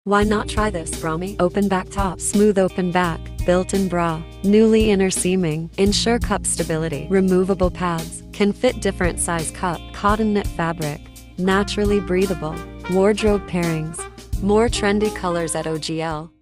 Why not try this brami open back top? Smooth open back, built-in bra, newly inner seaming, ensure cup stability, removable pads, can fit different size cup, cotton knit fabric, naturally breathable, wardrobe pairings, more trendy colors at OGL.